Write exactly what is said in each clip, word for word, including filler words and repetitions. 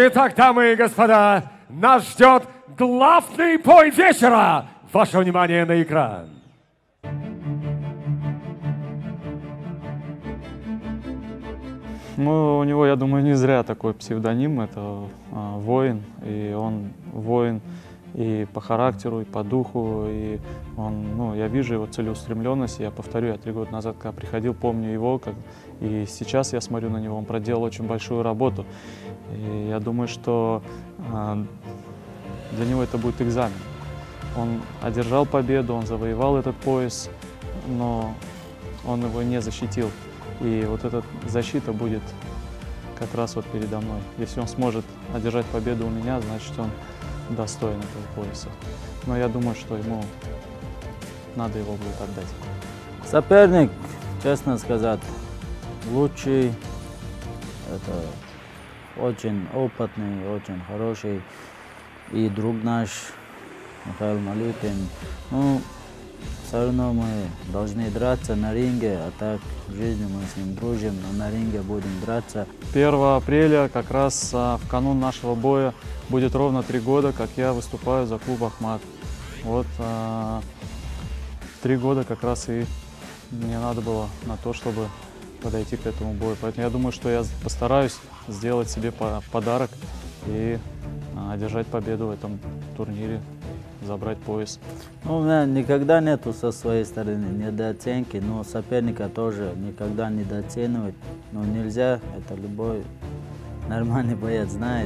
Итак, дамы и господа, нас ждет главный бой вечера. Ваше внимание на экран. Ну, у него, я думаю, не зря такой псевдоним. Это а, воин, и он воин и по характеру, и по духу, и он, ну, я вижу его целеустремленность. Я повторю, я три года назад, когда приходил, помню его, как, и сейчас я смотрю на него, он проделал очень большую работу. И я думаю, что а, для него это будет экзамен. Он одержал победу, он завоевал этот пояс, но он его не защитил. И вот эта защита будет как раз вот передо мной. Если он сможет одержать победу у меня, значит, он достоин этого пояса. Но я думаю, что ему надо его будет отдать. Соперник, честно сказать, лучший. Это очень опытный, очень хороший. И друг наш, Михаил Малютин. Ну, все равно мы должны драться на ринге, а так в жизни мы с ним дружим, но на ринге будем драться. первого апреля, как раз а, в канун нашего боя, будет ровно три года, как я выступаю за клуб «Ахмат». Вот а, три года как раз и мне надо было на то, чтобы подойти к этому бою. Поэтому я думаю, что я постараюсь сделать себе подарок и а, одержать победу в этом турнире, забрать пояс. Ну, у меня никогда нету со своей стороны недооценки, но соперника тоже никогда недооценивать. Но нельзя, это любой нормальный боец знает.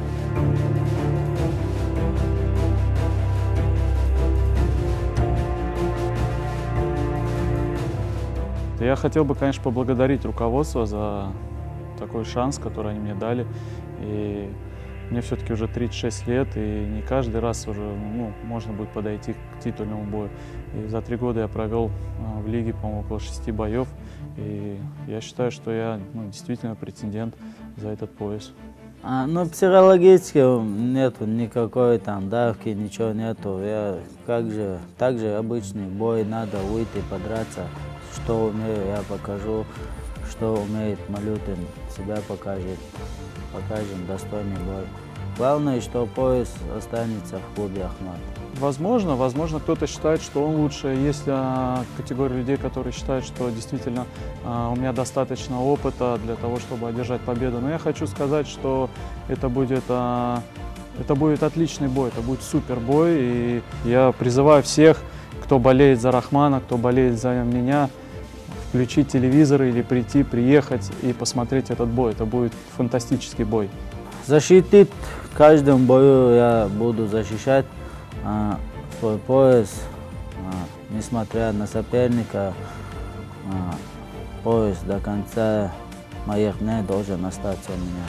Я хотел бы, конечно, поблагодарить руководство за такой шанс, который они мне дали. И мне все-таки уже тридцать шесть лет, и не каждый раз уже ну, можно будет подойти к титульному бою. И за три года я провел а, в лиге, по-моему, около шести боев. И я считаю, что я ну, действительно претендент за этот пояс. А, ну, психологически нету никакой там давки, ничего нету. Я как же, так же обычный бой, надо выйти, подраться. Что умею, я покажу. Что умеет Малютин, себя покажет. Покажем достойный бой. Главное, что пояс останется в клубе «Ахмат». Возможно, возможно, кто-то считает, что он лучше. Есть а, категория людей, которые считают, что действительно а, у меня достаточно опыта для того, чтобы одержать победу. Но я хочу сказать, что это будет, а, это будет отличный бой, это будет супер бой. И я призываю всех, кто болеет за Рахмана, кто болеет за меня, включить телевизор или прийти, приехать и посмотреть этот бой. Это будет фантастический бой. Защитить в каждом бою я буду защищать а, свой пояс, а, несмотря на соперника. А, пояс до конца моих дней должен остаться у меня.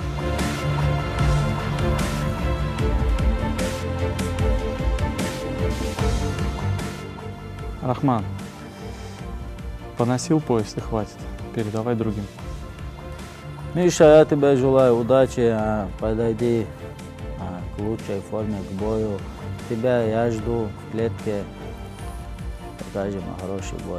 Рахман, поносил пояс и хватит. Передавай другим. Миша, я тебе желаю удачи, подойди к лучшей форме, к бою. Тебя я жду в клетке, покажем хороший бой.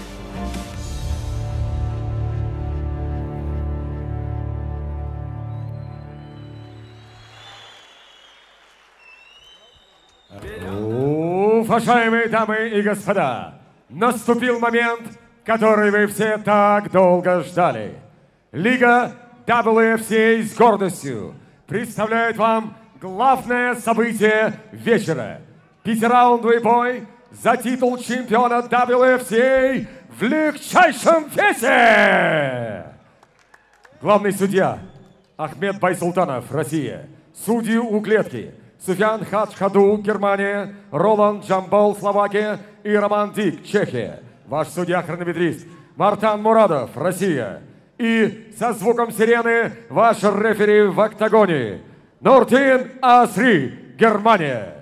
Уважаемые дамы и господа, наступил момент, который вы все так долго ждали. Лига дабл ю эф си с гордостью представляет вам главное событие вечера. Пятираундовый бой за титул чемпиона дабл ю эф си в легчайшем весе. Главный судья Ахмед Байсултанов, Россия. Судьи у клетки: Суфьян Хачхаду, Германия, Роланд Джамбол, Словакия и Роман Дик, Чехия. Ваш судья-хронометрист Мартан Мурадов, Россия. И со звуком сирены ваш рефери в октагоне Нуртин Асри, Германия.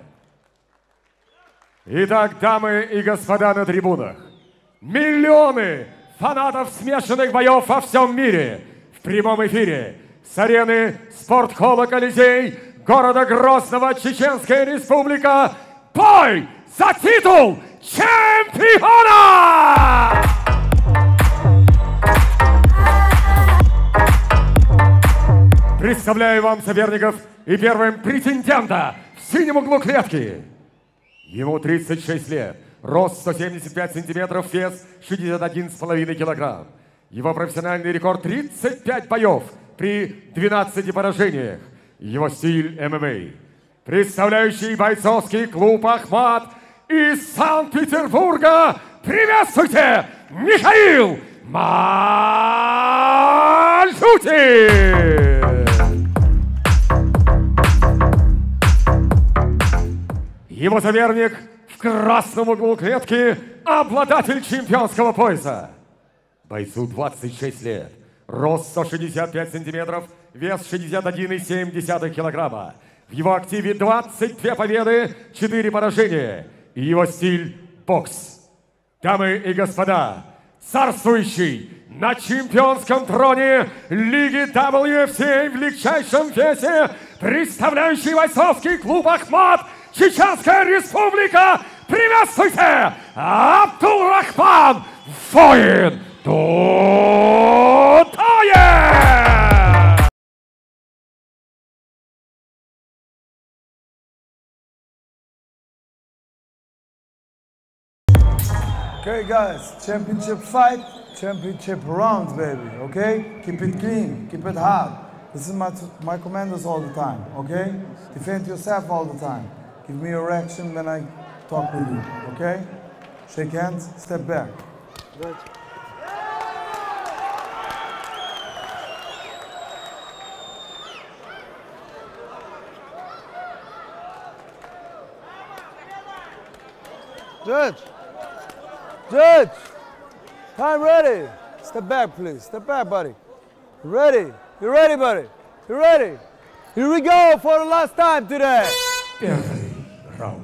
Итак, дамы и господа на трибунах, миллионы фанатов смешанных боев во всем мире в прямом эфире с арены спортхолла Колизей города Грозного, Чеченская Республика. Бой за титул чемпиона! Представляю вам соперников и первым претендента в синем углу клетки. Ему тридцать шесть лет, рост сто семьдесят пять сантиметров, вес шестьдесят один с половиной килограмм. Его профессиональный рекорд тридцать пять боев при двенадцати поражениях. Его стиль эм эм а. Представляющий бойцовский клуб «Ахмат» из Санкт-Петербурга, приветствуйте, Михаил Мальчутин! Его соперник в красном углу клетки, обладатель чемпионского пояса. Бойцу двадцать шесть лет, рост сто шестьдесят пять сантиметров, вес шестьдесят один и семь десятых килограмма. В его активе двадцать две победы, четыре поражения. И его стиль – бокс. Дамы и господа, царствующий на чемпионском троне Лиги дабл ю эф си в легчайшем весе, представляющий бойцовский клуб «Ахмат», Чеченская Республика, приветствуйте, Абдулрахман Воин Тутаев! Okay, guys, championship fight, championship rounds, baby, okay? Keep it clean, keep it hard. This is my, my commandos all the time, okay? Defend yourself all the time. Give me your reaction when I talk with you, okay? Shake hands, step back. Good. Judge! Judge! Time ready! Step back, please. Step back, buddy. You ready? You ready, buddy? You ready? Here we go for the last time today! Первый раунд.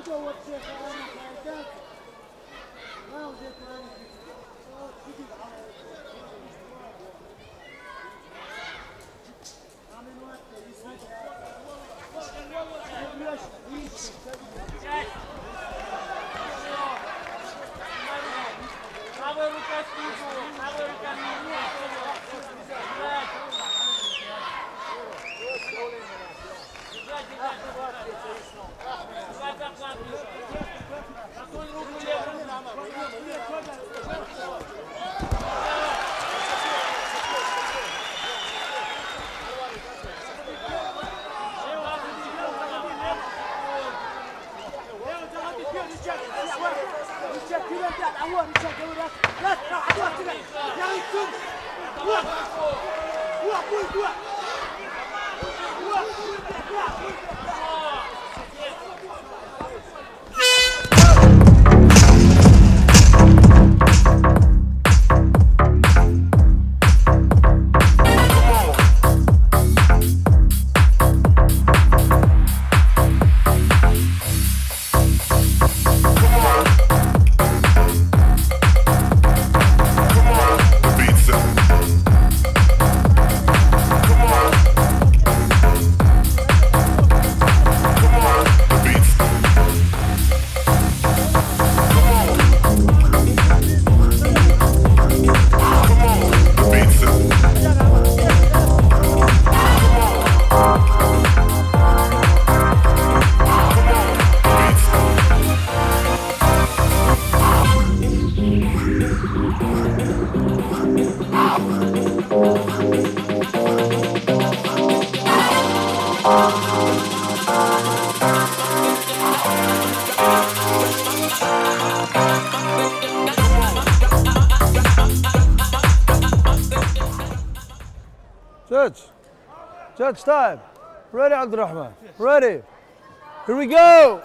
Judge, judge time. Ready, Abdurrahman. Ready. Here we go.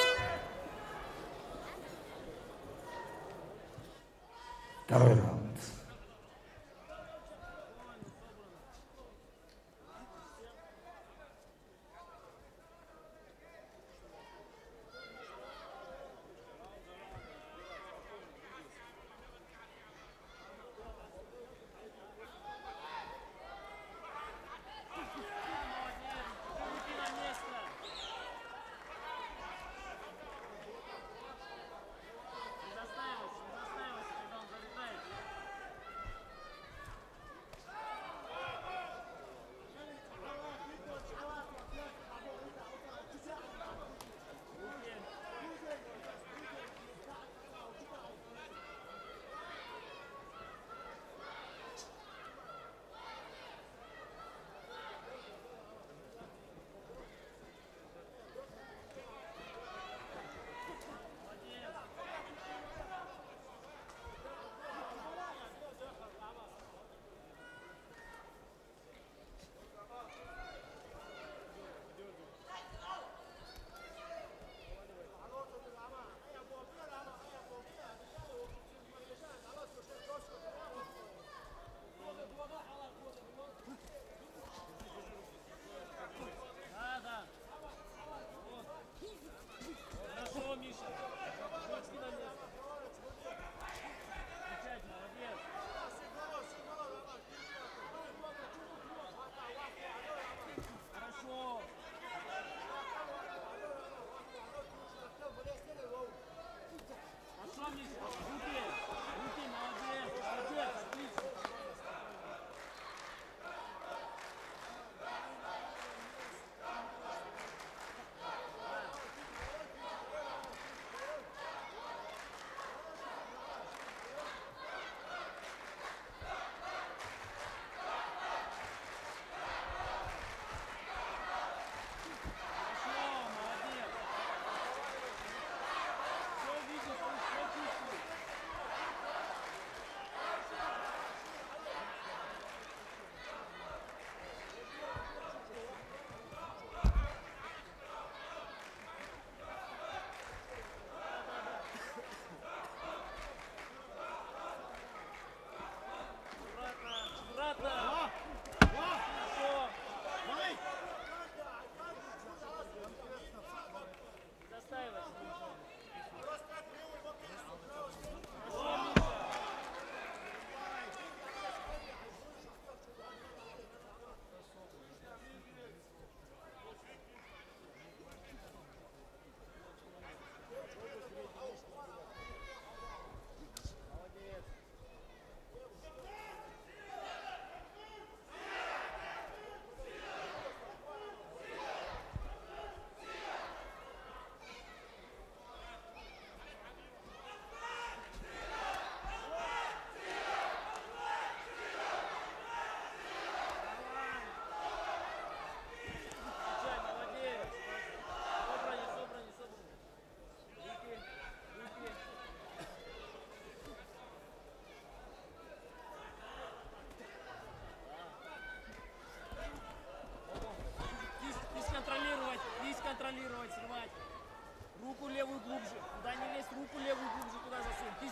Второй раунд.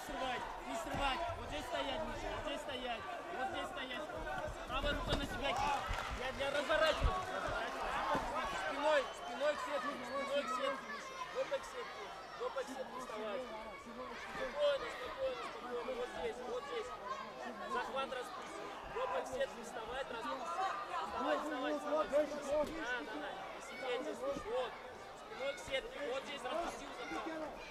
срывать, не срывать. Вот здесь стоять, Миша, вот здесь стоять, вот здесь стоять. Правая рука на себя. Я для разворачиваться. Спиной, спиной к сетке, спиной к сетке, Миша. Жопой к сетке, жопой к сетке вставать. Спокойно, спокойно, спокойно. Вот здесь, вот здесь. Захват распустить. Жопой к сетке вставать, распустить. Вставать, вставать, вставать. Да, да, да. Не сидеть здесь. Вот. Спиной к сетке. Вот здесь распустил захват.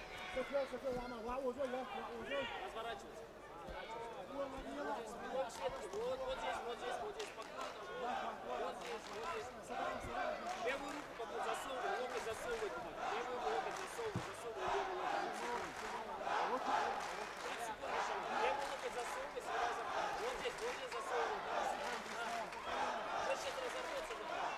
Разворачиваться. Спиной к сетке. Вот, вот здесь, вот здесь, вот здесь. Спокойно. Вот здесь, вот здесь. Левую руку потом засовывай, локоть засовывай туда. Левую локоть засовывай, засовывай левую локоть. тридцать секунд еще. Левую локоть засовывай, сюда захват. Вот здесь, вот здесь засовывай. Вот сейчас разорвется.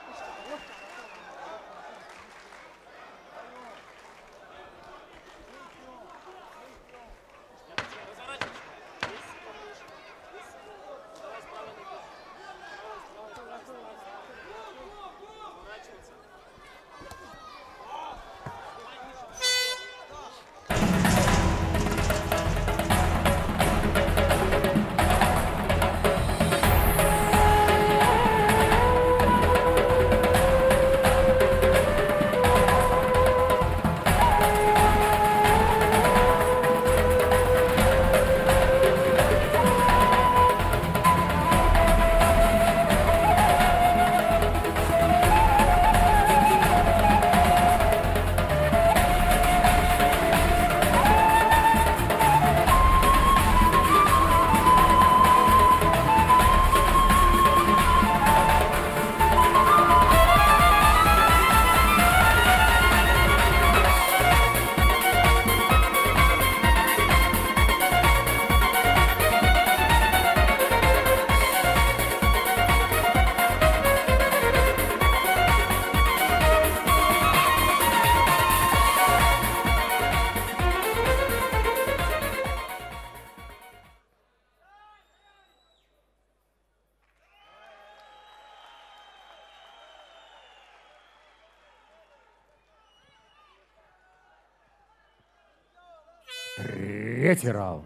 Третий раунд.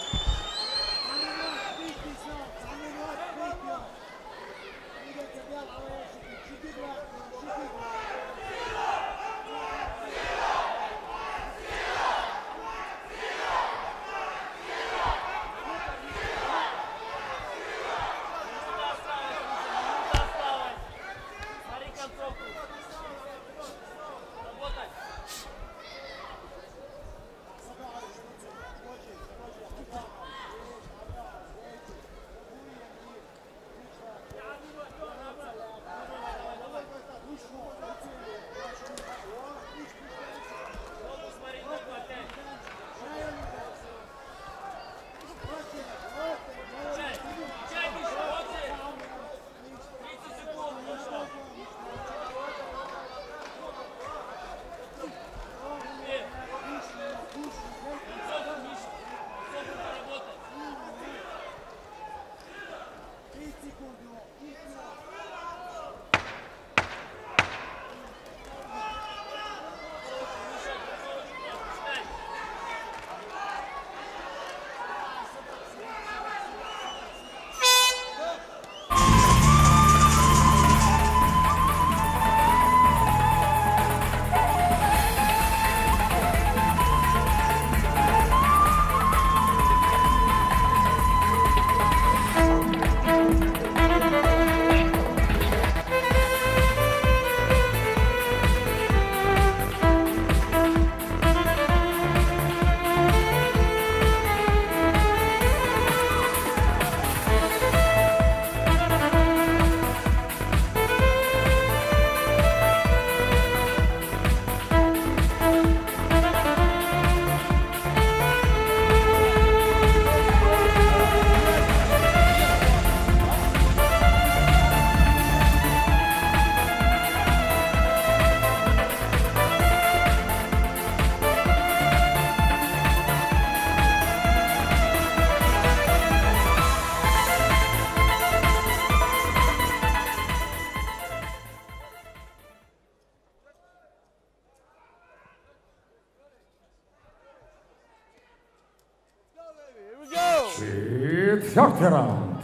Четвертый раунд.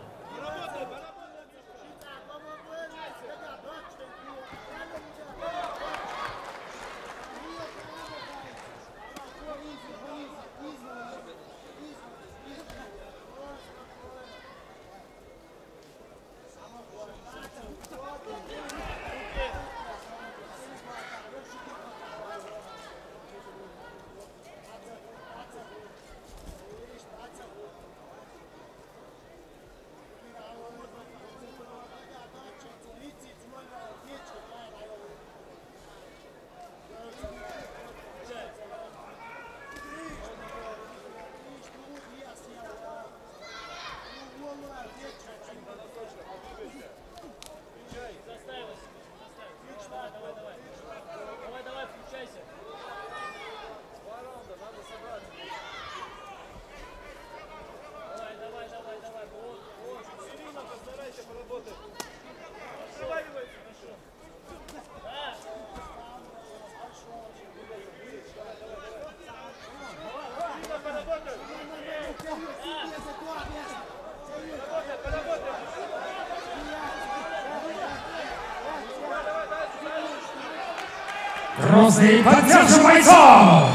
Грозный, поддержим бойцов!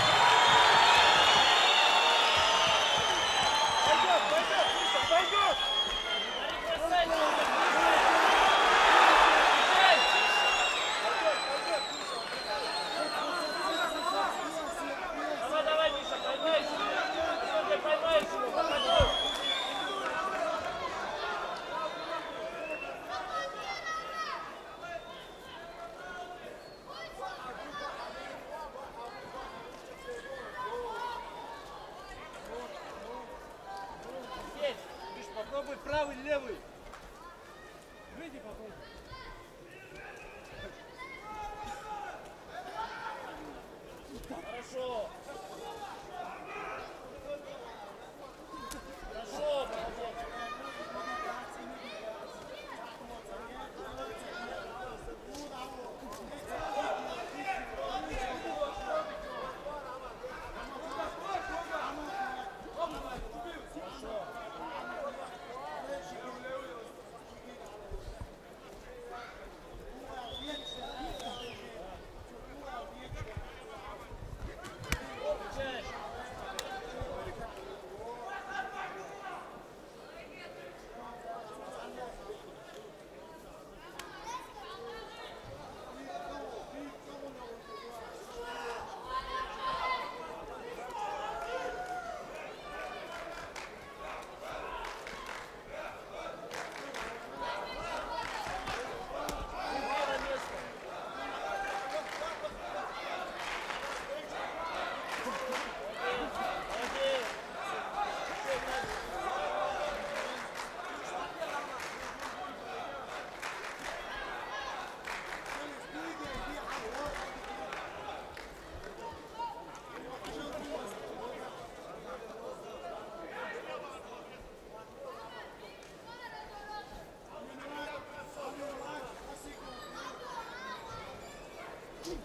Попробуй правый, левый. Выйди, попробуй. Хорошо. Хорошо, молодец.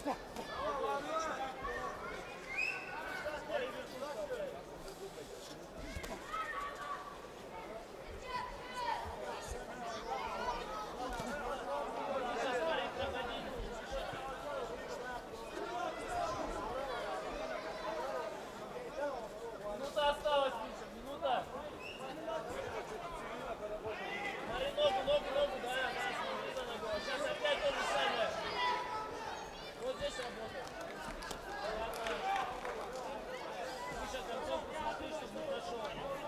Минута осталась, Миша, минута. Смотри, ногу, ногу, ногу, да, да, смотри за ногу. Сейчас опять то же самое. Вот здесь работает. Миша, концовку смотри, чтобы не прошел.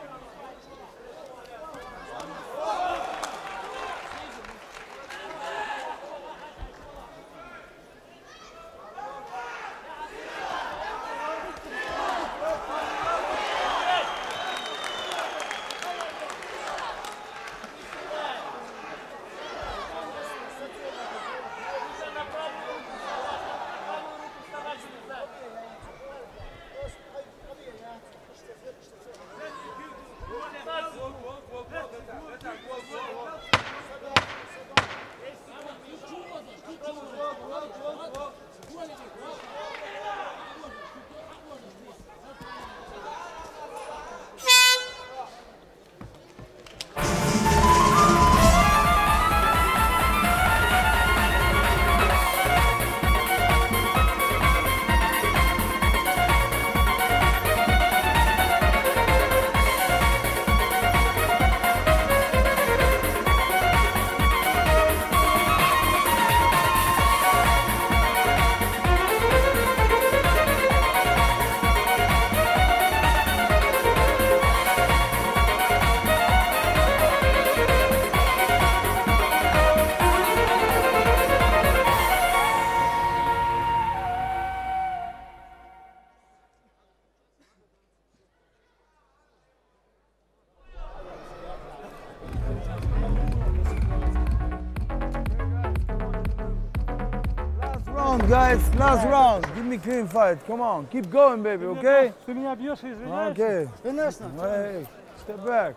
Guys, last round. Give me clean fight. Come on, keep going, baby. Okay? Ты меня бьешь и извиняешься? Okay. Конечно. Hey, step back.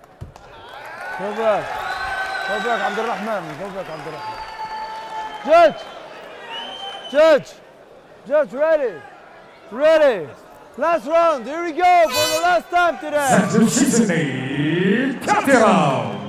Go back. Go back, Abdurrahman. Go back, Abdurrahman. Judge. Judge. Judge, ready. Ready. Last round. Here we go for the last time today. Заключительный пятый раунд.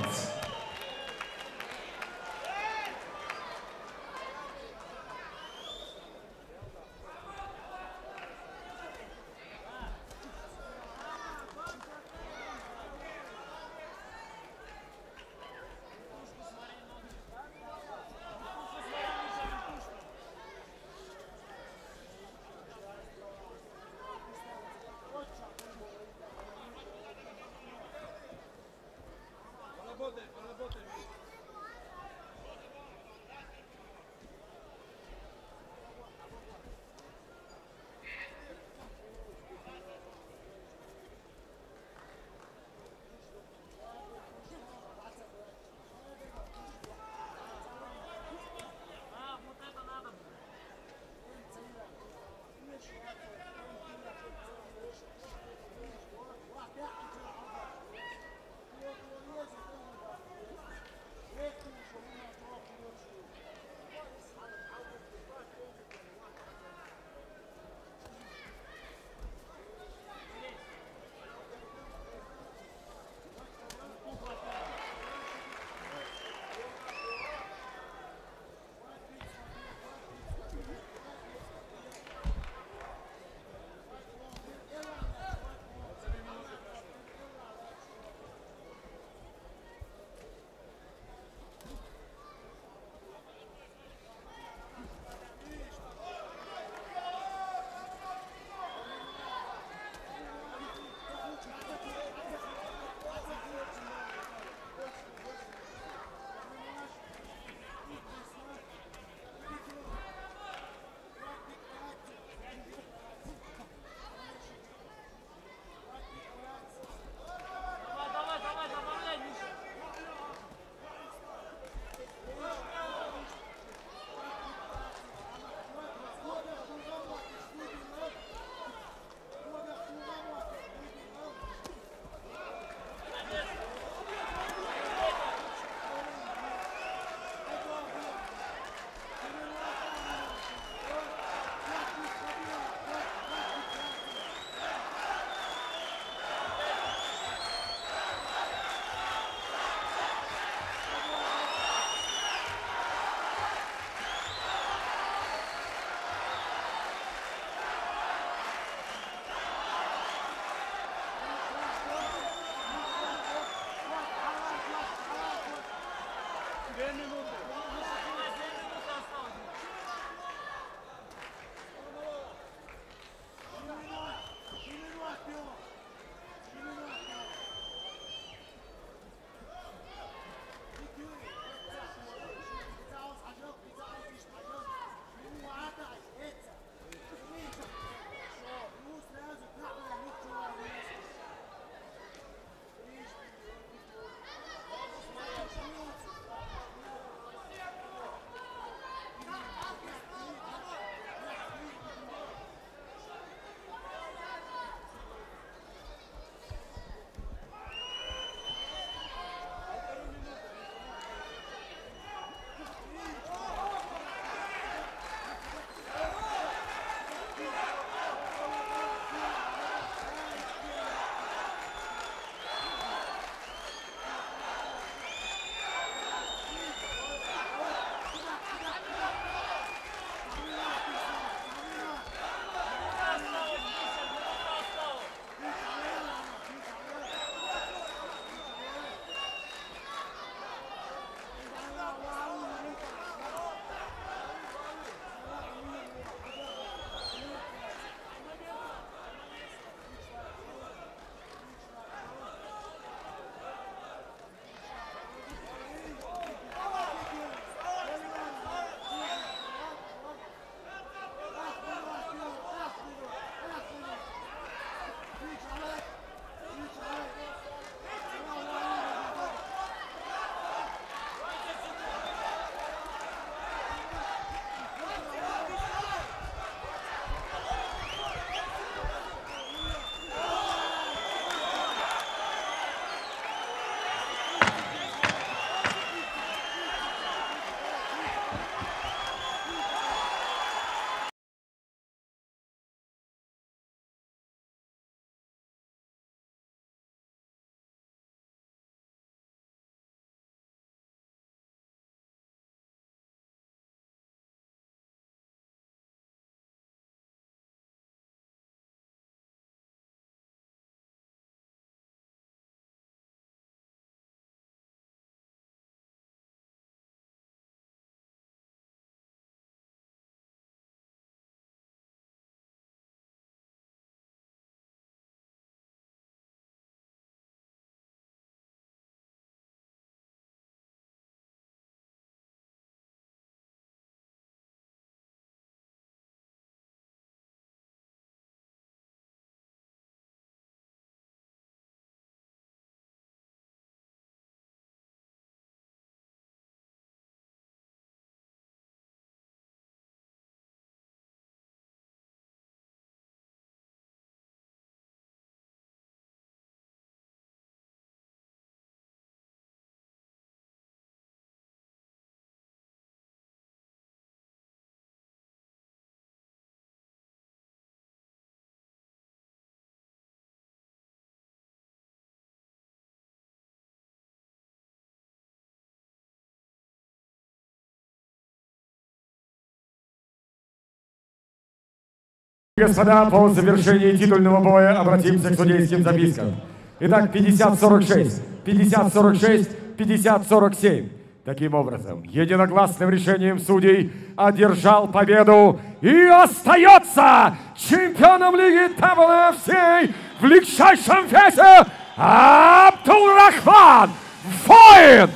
Господа, по завершении титульного боя обратимся к судейским запискам. Итак, пятьдесят сорок шесть, пятьдесят сорок шесть, пятьдесят сорок семь. Таким образом, единогласным решением судей одержал победу и остается чемпионом лиги дабл ю эф си в легчайшем весе Абдулрахман Воин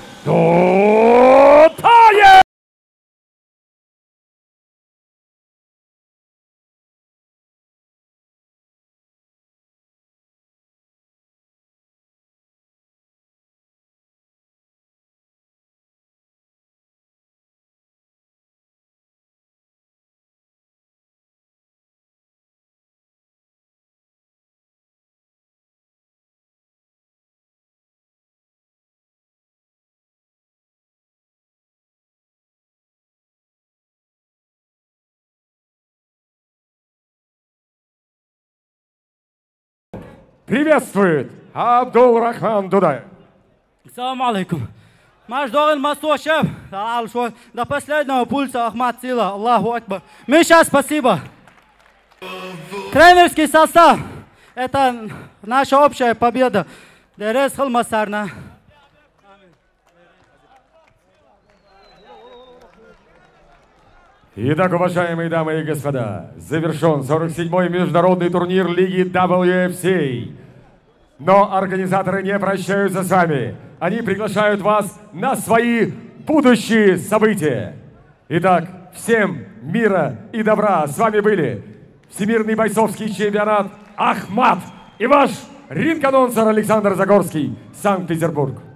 Дутаев! Приветствует Абдулрахман Дудаев. Ассаламу алейкум. Маш Дорин Масошев, до последнего пульса Ахмад Сила, Аллаху Акбар. Миша, спасибо. Тренерский состав, это наша общая победа. Дерез Хилмасарна. Итак, уважаемые дамы и господа, завершен сорок седьмой международный турнир лиги дабл ю эф си. Но организаторы не прощаются с вами. Они приглашают вас на свои будущие события. Итак, всем мира и добра. С вами были Всемирный бойцовский чемпионат Ахмат и ваш ринг-анонсер Александр Загорский, Санкт-Петербург.